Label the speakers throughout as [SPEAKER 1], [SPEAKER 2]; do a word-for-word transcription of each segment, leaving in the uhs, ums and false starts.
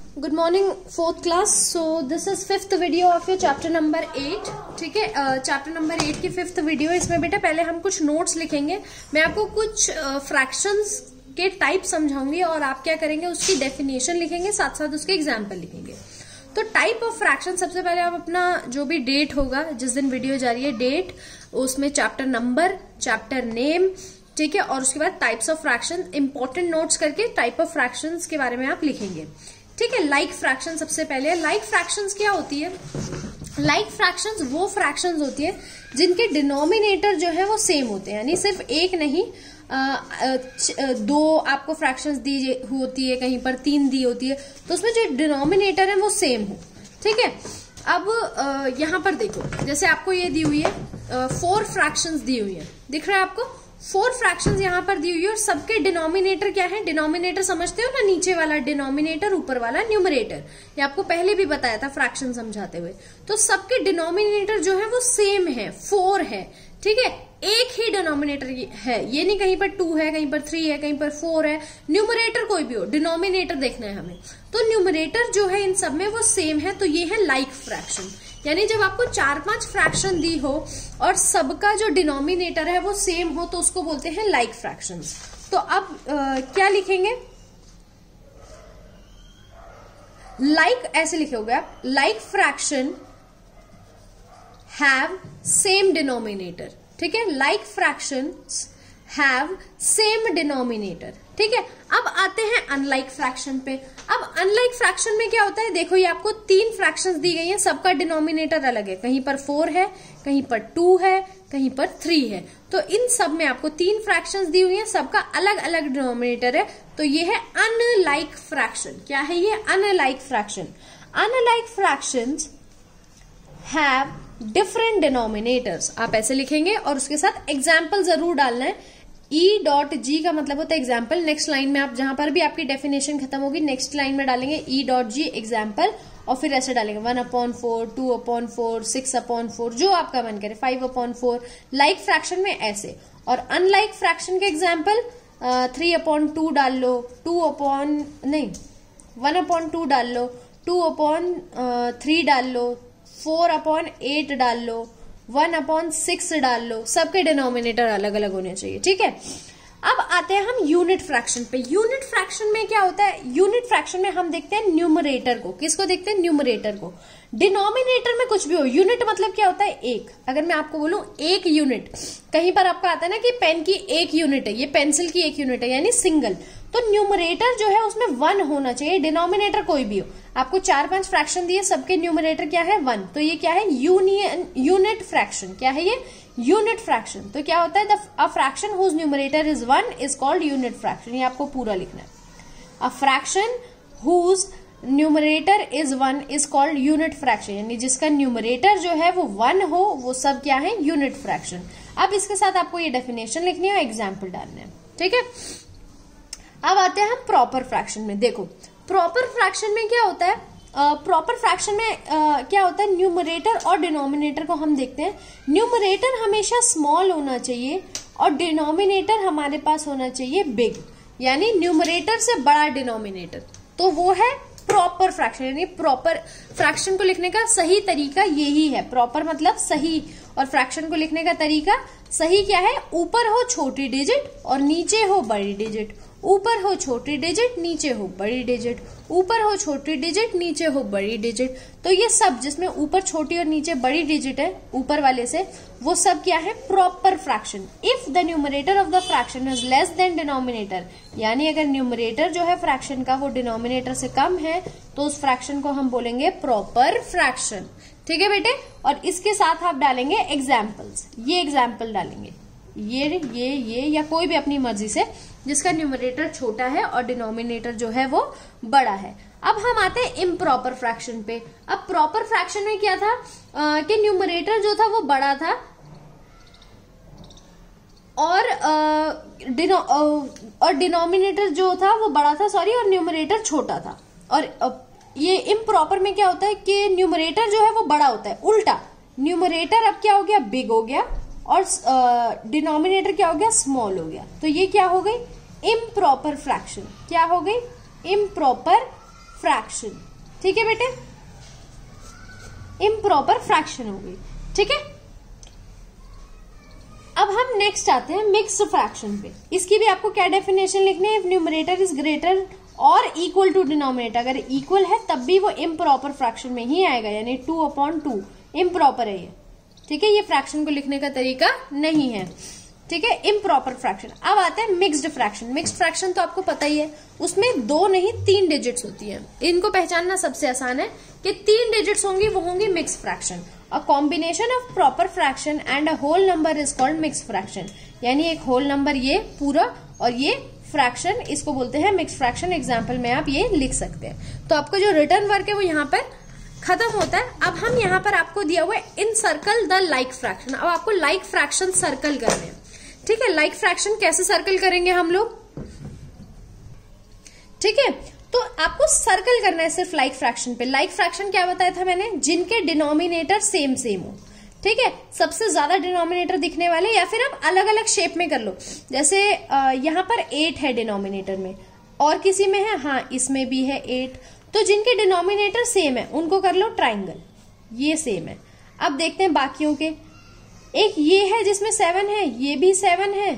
[SPEAKER 1] Good morning fourth class. So this is fifth video of your chapter number eight. ठीक है, chapter number eight की fifth video. इसमें बेटा पहले हम कुछ नोट्स लिखेंगे. मैं आपको कुछ फ्रैक्शंस uh, के टाइप समझाऊंगी और आप क्या करेंगे, उसकी डेफिनेशन लिखेंगे, साथ साथ उसके एग्जाम्पल लिखेंगे. तो टाइप ऑफ फ्रैक्शन, सबसे पहले आप अपना जो भी डेट होगा, जिस दिन वीडियो जा रही है, डेट, उसमें चैप्टर नंबर, चैप्टर नेम, ठीक है, और उसके बाद types of fraction, important notes करके टाइप ऑफ फ्रैक्शंस के बारे में आप लिखेंगे. ठीक है. लाइक फ्रैक्शन सबसे पहले. लाइक फ्रैक्शंस क्या होती है? लाइक फ्रैक्शंस वो फ्रैक्शंस होती है जिनके डिनोमिनेटर जो है वो सेम होते हैं, यानी सिर्फ एक नहीं, आ, आ, दो आपको फ्रैक्शंस दी होती है, कहीं पर तीन दी होती है, तो उसमें जो डिनोमिनेटर है वो सेम हो. ठीक है. अब यहां पर देखो, जैसे आपको ये दी हुई है, फोर फ्रैक्शंस दी हुई है, दिख रहा है आपको? फोर फ्रैक्शंस यहाँ पर दी हुई है और सबके डिनोमिनेटर क्या है? डिनोमिनेटर समझते हो ना, नीचे वाला डिनोमिनेटर, ऊपर वाला न्यूमरेटर. ये आपको पहले भी बताया था फ्रैक्शन समझाते हुए. तो सबके डिनोमिनेटर जो है वो सेम है, फोर है. ठीक है, एक ही डिनोमिनेटर है, ये नहीं कहीं पर टू है, कहीं पर थ्री है, कहीं पर फोर है. न्यूमरेटर कोई भी हो, डिनोमिनेटर देखना है हमें. तो न्यूमरेटर जो है इन सब में वो सेम है, तो ये है लाइक फ्रैक्शन. यानी जब आपको चार पांच फ्रैक्शन दी हो और सबका जो डिनोमिनेटर है वो सेम हो, तो उसको बोलते हैं लाइक फ्रैक्शंस. तो अब आ, क्या लिखेंगे? लाइक like, ऐसे लिखोगे आप, like fraction have same denominator. ठीक है, like fractions have same denominator. ठीक है. अब आते हैं अनलाइक फ्रैक्शन पे. अब अनलाइक फ्रैक्शन में क्या होता है? देखो, ये आपको तीन फ्रैक्शंस दी गई हैं, सबका डिनोमिनेटर अलग है. कहीं पर फोर है, कहीं पर टू है, कहीं पर थ्री है. तो इन सब में आपको तीन फ्रैक्शंस दी हुई हैं, सबका अलग अलग डिनोमिनेटर है. तो ये है अनलाइक फ्रैक्शन. क्या है ये? Unlike fraction. Unlike fractions have different denominators. आप ऐसे लिखेंगे और उसके साथ एग्जाम्पल जरूर डालना है. ई डॉट जी का मतलब होता है एग्जाम्पल. नेक्स्ट लाइन में आप जहां पर भी आपकी डेफिनेशन खत्म होगी, नेक्स्ट लाइन में डालेंगे ई डॉट जी एग्जाम्पल, और फिर ऐसे डालेंगे one upon four, two upon four, six upon four, जो आपका मन करे, five upon four. Like fraction में ऐसे. और अनलाइक फ्रैक्शन के एग्जाम्पल, थ्री अपॉन टू डाल लो, टू अपॉन नहीं वन अपॉन टू डाल लो, टू अपॉन थ्री डाल लो, फोर अपॉन एट डाल लो, वन अपॉन सिक्स डाल लो. सबके डिनोमिनेटर अलग अलग होने चाहिए. ठीक है. अब आते हैं हम यूनिट फ्रैक्शन पे. यूनिट फ्रैक्शन में क्या होता है? यूनिट फ्रैक्शन में हम देखते हैं न्यूमरेटर को. किसको देखते हैं? न्यूमरेटर को. डिनोमिनेटर में कुछ भी हो, यूनिट मतलब क्या होता है? एक. अगर मैं आपको बोलूं एक यूनिट, कहीं पर आपका आता है ना कि पेन की एक यूनिट है, ये पेंसिल की एक यूनिट है, यानी सिंगल. तो न्यूमरेटर जो है उसमें वन होना चाहिए, डिनोमिनेटर कोई भी हो. आपको चार पांच फ्रैक्शन दिए, सबके न्यूमरेटर क्या है? वन. तो ये क्या है? Union unit fraction. क्या है ये? Unit fraction. तो क्या होता है? The a fraction whose numerator is one is called unit fraction. ये आपको पूरा लिखना है. A fraction whose numerator is one is called unit fraction. यानी जिसका न्यूमरेटर जो है वो वन हो, वो सब क्या है? Unit fraction. अब इसके साथ आपको ये डेफिनेशन लिखनी है, एग्जाम्पल डालने हैं. ठीक है. अब आते हैं हम प्रॉपर फ्रैक्शन में. देखो, प्रॉपर फ्रैक्शन में क्या होता है? प्रॉपर uh, फ्रैक्शन में uh, क्या होता है? न्यूमरेटर और डिनोमिनेटर को हम देखते हैं. न्यूमरेटर हमेशा स्मॉल होना चाहिए और डिनोमिनेटर हमारे पास होना चाहिए बिग, यानी न्यूमरेटर से बड़ा डिनोमिनेटर. तो वो है प्रॉपर फ्रैक्शन. यानी प्रॉपर फ्रैक्शन को लिखने का सही तरीका यही है. प्रॉपर मतलब सही, और फ्रैक्शन को लिखने का तरीका सही क्या है? ऊपर हो छोटी डिजिट और नीचे हो बड़ी डिजिट. ऊपर हो छोटी डिजिट, नीचे हो बड़ी डिजिट. ऊपर हो छोटी डिजिट, नीचे हो बड़ी डिजिट. तो ये सब जिसमें ऊपर छोटी और नीचे बड़ी डिजिट है ऊपर वाले से, वो सब क्या है? Proper fraction. If the numerator of the fraction is less than denominator, यानी अगर न्यूमरेटर जो है फ्रैक्शन का वो डिनोमिनेटर से कम है, तो उस फ्रैक्शन को हम बोलेंगे प्रॉपर फ्रैक्शन. ठीक है बेटे. और इसके साथ आप डालेंगे एग्जाम्पल्स. ये एग्जाम्पल डालेंगे, ये ये ये या कोई भी अपनी मर्जी से, जिसका न्यूमरेटर छोटा है और डिनोमिनेटर जो है वो बड़ा है. अब हम आते हैं इम्प्रॉपर फ्रैक्शन पे. अब प्रॉपर फ्रैक्शन में क्या था आ, कि न्यूमरेटर जो था वो बड़ा था और आ, डिनो, आ, और डिनोमिनेटर जो था वो बड़ा था, सॉरी, और न्यूमरेटर छोटा था. और आ, ये इम्प्रॉपर में क्या होता है कि न्यूमरेटर जो है वो बड़ा होता है. उल्टा, न्यूमरेटर अब क्या हो गया? बिग हो गया, और डिनोमिनेटर uh, क्या हो गया? स्मॉल हो गया. तो ये क्या हो गई? Improper fraction. क्या हो गई? Improper fraction. ठीक है बेटे, इम्प्रॉपर फ्रैक्शन हो गई। ठीक है, अब हम नेक्स्ट आते हैं मिक्स्ड फ्रैक्शन पे। इसकी भी आपको क्या डेफिनेशन लिखनी है, इफ न्यूमरेटर इज ग्रेटर और इक्वल टू डिनोमिनेटर, अगर इक्वल है तब भी वो इम्प्रॉपर फ्रैक्शन में ही आएगा, यानी टू अपॉन टू इम्प्रॉपर है ये। ठीक है, ये फ्रैक्शन को लिखने का तरीका नहीं है। ठीक है, इम्प्रॉपर फ्रैक्शन। अब आते हैं मिक्स्ड फ्रैक्शन। मिक्स्ड फ्रैक्शन तो आपको पता ही है, उसमें दो नहीं तीन डिजिट्स होती हैं। इनको पहचानना सबसे आसान है कि तीन डिजिट्स होंगी, वो होंगी mix fraction. A combination of proper fraction and a whole number is called mix fraction. यानी एक होल नंबर ये पूरा और ये फ्रैक्शन, इसको बोलते हैं मिक्स फ्रैक्शन। एग्जाम्पल में आप ये लिख सकते हैं। तो आपका जो रिटर्न वर्क है वो यहाँ पर खत्म होता है। अब हम यहाँ पर आपको दिया हुआ है in circle the like fraction. अब आपको लाइक फ्रैक्शन सर्कल करने हैं। ठीक है, लाइक फ्रैक्शन कैसे सर्कल करेंगे हम लोग? ठीक है, तो आपको सर्कल करना है सिर्फ लाइक फ्रैक्शन पे। लाइक फ्रैक्शन क्या बताया था मैंने, जिनके डिनोमिनेटर सेम सेम हो। ठीक है, सबसे ज्यादा डिनोमिनेटर दिखने वाले, या फिर आप अलग अलग शेप में कर लो। जैसे यहां पर एट है डिनोमिनेटर में, और किसी में है, हाँ इसमें भी है एट। तो जिनके डिनोमिनेटर सेम है उनको कर लो ट्राइंगल, ये सेम है। अब देखते हैं बाकियों के। एक ये है जिसमें सेवन है, ये भी सेवन है,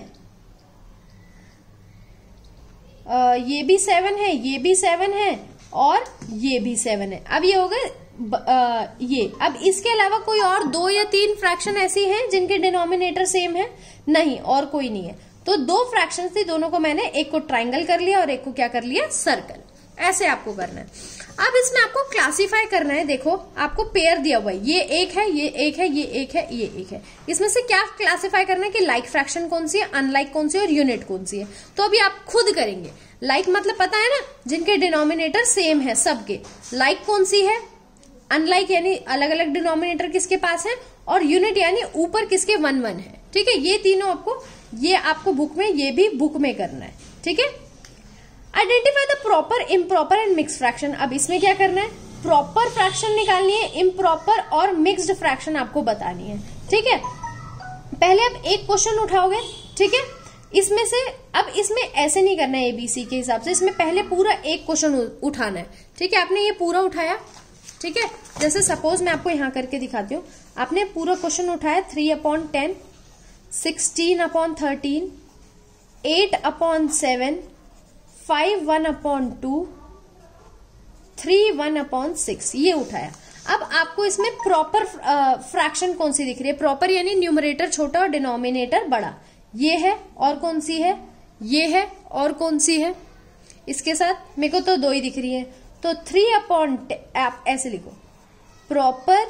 [SPEAKER 1] आ, ये भी सेवन है, ये भी सेवन है, और ये भी सेवन है। अब ये हो गए ये। अब इसके अलावा कोई और दो या तीन फ्रैक्शन ऐसी हैं जिनके डिनोमिनेटर सेम है? नहीं, और कोई नहीं है। तो दो फ्रैक्शन थी, दोनों को मैंने एक को ट्राइंगल कर लिया और एक को क्या कर लिया, सर्कल। ऐसे आपको करना है। अब इसमें आपको क्लासिफाई करना है। देखो आपको पेयर दिया हुआ है, ये एक है, ये एक है, ये एक है, ये एक है। इसमें से क्या क्लासिफाई करना है कि लाइक फ्रैक्शन कौन सी है, अनलाइक कौन सी है और यूनिट कौन सी है। तो अभी आप खुद करेंगे। लाइक मतलब पता है ना, जिनके डिनोमिनेटर सेम है सबके। लाइक कौन सी है, अनलाइक यानी अलग अलग डिनोमिनेटर किसके पास है, और यूनिट यानी ऊपर किसके वन वन है। ठीक है, ये तीनों आपको, ये आपको बुक में, ये भी बुक में करना है। ठीक है, identify the proper, improper and mix fraction. अब इसमें क्या करना है, प्रॉपर फ्रैक्शन निकालनी है, इम्प्रॉपर और मिक्स्ड फ्रैक्शन आपको बतानी है। ठीक है, पहले आप एक क्वेश्चन उठाओगे। ठीक है, इसमें से अब इसमें ऐसे नहीं करना है एबीसी के हिसाब से, इसमें पहले पूरा एक क्वेश्चन उठाना है। ठीक है, आपने ये पूरा उठाया। ठीक है, जैसे सपोज मैं आपको यहां करके दिखाती हूँ। आपने पूरा क्वेश्चन उठाया, three upon ten, sixteen upon thirteen, eight upon seven, five one upon two, three one upon six, ये उठाया। अब आपको इसमें प्रॉपर फ्रैक्शन कौन सी दिख रही है? प्रॉपर यानी न्यूमरेटर छोटा और डिनोमिनेटर बड़ा। ये है, और कौन सी है, ये है, और कौन सी है। इसके साथ मेरे को तो दो ही दिख रही है, तो थ्री अपॉन, आप ऐसे लिखो, प्रॉपर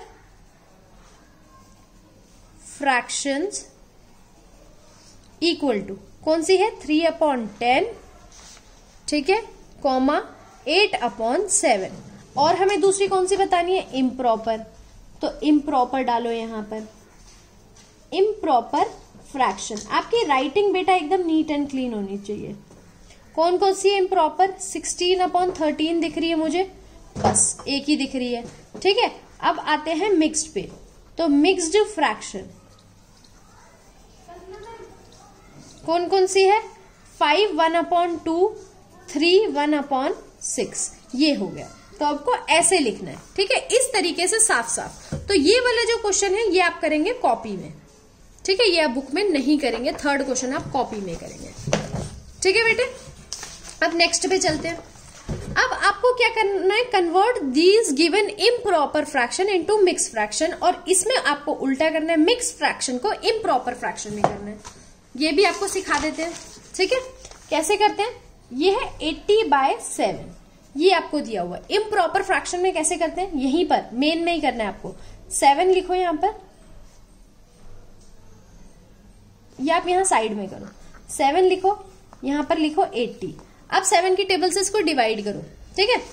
[SPEAKER 1] फ्रैक्शंस इक्वल टू कौन सी है, थ्री अपॉन टेन, ठीक है, कॉमा एट अपॉन सेवन। और हमें दूसरी कौन सी बतानी है, इम्प्रॉपर। तो इम्प्रॉपर डालो यहां पर, इम्प्रॉपर फ्रैक्शन। आपकी राइटिंग बेटा एकदम नीट एंड क्लीन होनी चाहिए। कौन कौन सी है इम्प्रॉपर, सिक्सटीन अपॉन थर्टीन दिख रही है मुझे, बस एक ही दिख रही है। ठीक है, अब आते हैं मिक्स्ड पे। तो मिक्स्ड फ्रैक्शन कौन कौन सी है, five one upon two, three one upon six, ये हो गया। तो आपको ऐसे लिखना है। ठीक है, इस तरीके से साफ साफ। तो ये वाले जो क्वेश्चन है ये आप करेंगे कॉपी में। ठीक है, ये आप बुक में नहीं करेंगे, थर्ड क्वेश्चन आप कॉपी में करेंगे। ठीक है बेटे, अब नेक्स्ट पे चलते हैं। अब आपको क्या करना है, convert these given improper fraction into mix fraction, और इसमें आपको उल्टा करना है, मिक्स फ्रैक्शन को इम्प्रॉपर फ्रैक्शन में करना है। ये भी आपको सिखा देते हैं। ठीक है, कैसे करते हैं, ये है एट्टी बाय सेवन, ये आपको दिया हुआ है। इम्प्रॉपर फ्रैक्शन में कैसे करते हैं, यहीं पर मेन में ही करना है आपको। सेवन लिखो यहां पर, या आप यहां साइड में करो, सेवन लिखो, यहां पर लिखो एट्टी। अब सेवन की टेबल से इसको डिवाइड करो। ठीक है,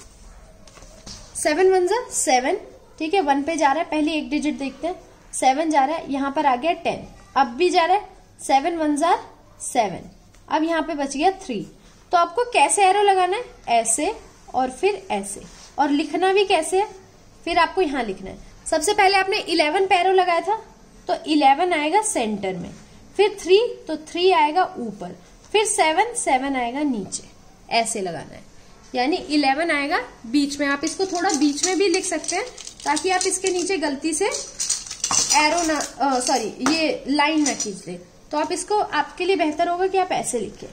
[SPEAKER 1] सेवन वन जा सेवन, ठीक है, वन पे जा रहा है, पहले एक डिजिट देखते हैं, सेवन जा रहा है, यहां पर आ गया टेन, अब भी जा रहा है, सेवन वन जार सेवन, अब यहां पे बच गया थ्री। तो आपको कैसे एरो लगाना है, ऐसे और फिर ऐसे, और लिखना भी कैसे है, फिर आपको यहां लिखना है। सबसे पहले आपने इलेवन पे एरो लगाया था, तो इलेवन आएगा सेंटर में, फिर थ्री, तो थ्री आएगा ऊपर, फिर सेवन, सेवन आएगा नीचे, ऐसे लगाना है। यानी इलेवन आएगा बीच में। आप इसको थोड़ा बीच में भी लिख सकते हैं ताकि आप इसके नीचे गलती से एरो ना, सॉरी ये लाइन ना खींच दे। तो आप इसको, आपके लिए बेहतर होगा कि आप ऐसे लिखें।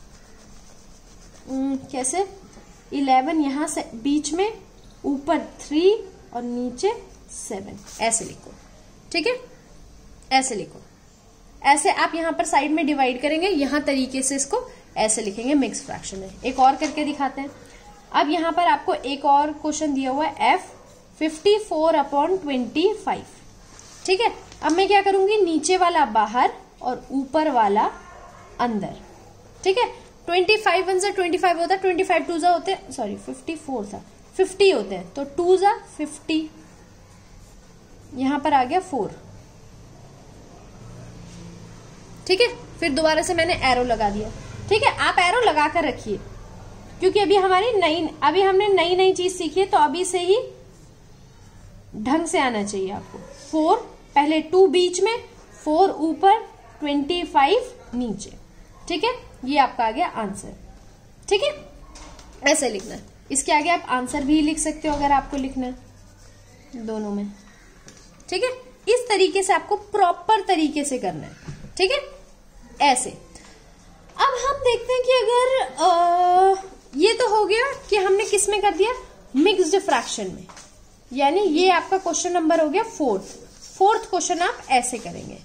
[SPEAKER 1] कैसे? इलेवन यहां से बीच में, ऊपर थ्री और नीचे सेवन, ऐसे लिखो। ठीक है, ऐसे लिखो। ऐसे आप यहां पर साइड में डिवाइड करेंगे, यहां तरीके से इसको ऐसे लिखेंगे, मिक्स फ्रैक्शन है। एक और करके दिखाते हैं। अब यहां पर आपको एक और क्वेश्चन दिया हुआ है, F fifty four upon twenty five. ठीक है, अब मैं क्या करूंगी, नीचे वाला बाहर और ऊपर वाला अंदर। ठीक है, ट्वेंटी फाइव वन से ट्वेंटी फाइव होता है, ट्वेंटी फाइव टू जा होते हैं, सॉरी फिफ्टी फोर था, फिफ्टी होते हैं, तो टू जा फिफ्टी, यहां पर आ गया फोर। ठीक है, फिर दोबारा से मैंने एरो लगा दिया। ठीक है, आप एरो लगा कर रखिए क्योंकि अभी हमारी नई अभी हमने नई नई चीज सीखी है, तो अभी से ही ढंग से आना चाहिए आपको। फोर पहले, टू बीच में, फोर ऊपर, ट्वेंटी फाइव नीचे। ठीक है, ये आपका आ गया आंसर। ठीक है, ऐसे लिखना है। इसके आगे आप आंसर भी लिख सकते हो अगर आपको लिखना है, दोनों में। ठीक है, इस तरीके से आपको प्रॉपर तरीके से करना है। ठीक है, ऐसे। अब हम देखते हैं कि अगर आ, ये तो हो गया कि हमने किस में कर दिया, मिक्स्ड फ्रैक्शन में, यानी ये आपका क्वेश्चन नंबर हो गया फोर्थ। फोर्थ क्वेश्चन आप ऐसे करेंगे।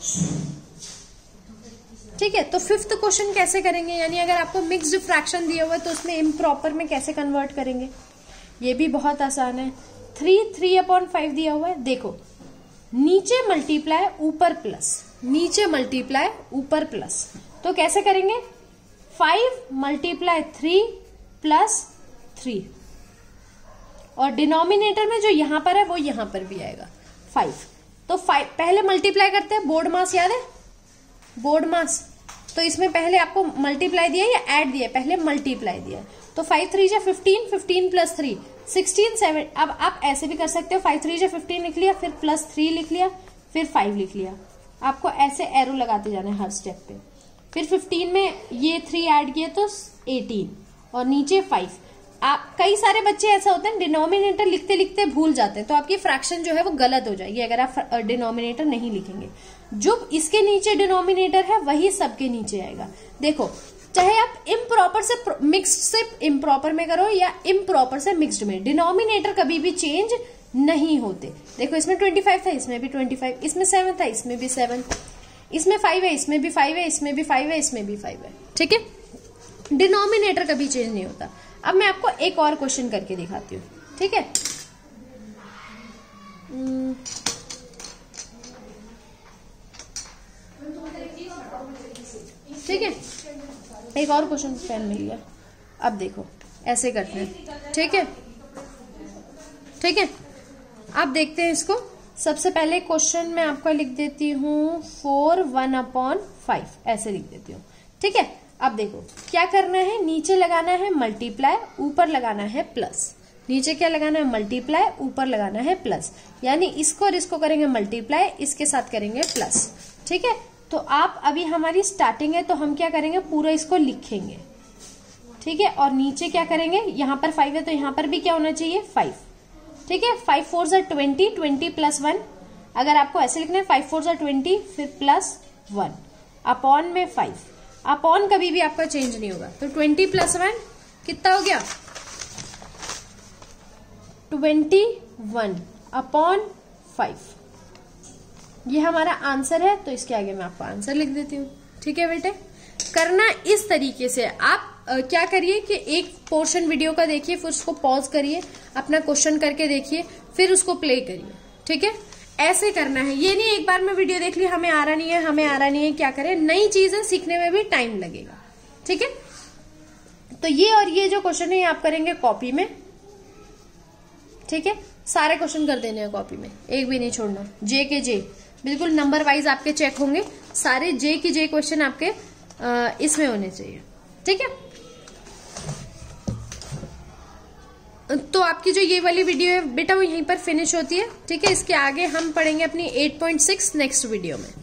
[SPEAKER 1] ठीक है, तो फिफ्थ क्वेश्चन कैसे करेंगे, यानी अगर आपको मिक्स्ड फ्रैक्शन दिया हुआ है तो उसमें इम्प्रॉपर में कैसे कन्वर्ट करेंगे, ये भी बहुत आसान है। थ्री थ्री अपॉन फाइव दिया हुआ है, देखो नीचे मल्टीप्लाई ऊपर प्लस, नीचे मल्टीप्लाई ऊपर प्लस, तो कैसे करेंगे, five multiply three plus three, और डिनोमिनेटर में जो यहां पर है वो यहां पर भी आएगा फाइव। तो फाइव पहले मल्टीप्लाई करते हैं, बोर्ड मास याद है, बोर्ड मास, तो इसमें पहले आपको मल्टीप्लाई दिया या ऐड दिया, पहले मल्टीप्लाई दिया, तो फाइव थ्री जा fifteen, fifteen plus three sixteen, seven. अब आप ऐसे भी कर सकते हो, फाइव थ्री जा फिफ्टीन लिख लिया, फिर प्लस थ्री लिख लिया, फिर फाइव लिख लिया। आपको ऐसे एरो लगाते जाना है हर स्टेप पे। फिर फिफ्टीन में ये थ्री ऐड किया तो एटीन, और नीचे फाइव। आप, कई सारे बच्चे ऐसा होते हैं डिनोमिनेटर लिखते लिखते भूल जाते हैं, तो आपकी फ्रैक्शन जो है वो गलत हो जाएगी अगर आप डिनोमिनेटर नहीं लिखेंगे। जो इसके नीचे डिनोमिनेटर है वही सबके नीचे आएगा। देखो, चाहे आप इम्प्रॉपर से मिक्स्ड से इम्प्रॉपर में करो या इम्प्रॉपर से मिक्स्ड में, डिनोमिनेटर कभी भी चेंज नहीं होते। देखो, इसमें ट्वेंटी फाइव था, इसमें भी ट्वेंटी फाइव, इसमें सेवन था, इसमें भी सेवन, इसमें फाइव है, इसमें भी फाइव है, इसमें भी फाइव है, इसमें भी फाइव है। ठीक है, डिनोमिनेटर कभी चेंज नहीं होता। अब मैं आपको एक और क्वेश्चन करके दिखाती हूँ। ठीक है, ठीक है, एक और क्वेश्चन पेन मिल गया। अब देखो, ऐसे करते हैं। ठीक है, ठीक है, अब देखते हैं इसको। सबसे पहले क्वेश्चन में आपका लिख देती हूँ फोर वन अपॉन फाइव, ऐसे लिख देती हूँ। ठीक है, अब देखो क्या करना है, नीचे लगाना है मल्टीप्लाई, ऊपर लगाना है प्लस। नीचे क्या लगाना है, मल्टीप्लाई, ऊपर लगाना है प्लस, यानी इसको और इसको करेंगे मल्टीप्लाई, इसके साथ करेंगे प्लस। ठीक है, तो आप अभी हमारी स्टार्टिंग है तो हम क्या करेंगे, पूरा इसको लिखेंगे। ठीक है, और नीचे क्या करेंगे, यहां पर फाइव है तो यहां पर भी क्या होना चाहिए, फाइव। ठीक है, फाइव फोर सा ट्वेंटी, ट्वेंटी प्लस वन, अगर आपको ऐसे लिखना है फाइव फोर सा ट्वेंटी, फिर प्लस वन, अपॉन में फाइव। अपॉन कभी भी आपका चेंज नहीं होगा, तो ट्वेंटी प्लस वन कितना हो गया, ट्वेंटी वन अपॉन फाइव। ये हमारा आंसर है, तो इसके आगे मैं आपको आंसर लिख देती हूँ। ठीक है बेटे, करना इस तरीके से। आप आ, क्या करिए कि एक पोर्शन वीडियो का देखिए, फिर उसको पॉज करिए, अपना क्वेश्चन करके देखिए, फिर उसको प्ले करिए। ठीक है, ऐसे करना है। ये नहीं एक बार में वीडियो देख ली, हमें आ रहा नहीं है, हमें आ रहा नहीं है, क्या करें, नई चीजें सीखने में भी टाइम लगेगा। ठीक है, तो ये और ये जो क्वेश्चन है ये आप करेंगे कॉपी में। ठीक है, सारे क्वेश्चन कर देने हैं कॉपी में, एक भी नहीं छोड़ना। जे के जे बिल्कुल नंबर वाइज आपके चेक होंगे, सारे जे के जे क्वेश्चन आपके आ, इसमें होने चाहिए। ठीक है, तो आपकी जो ये वाली वीडियो है बेटा वो यहीं पर फिनिश होती है। ठीक है, इसके आगे हम पढ़ेंगे अपनी eight point six next video में।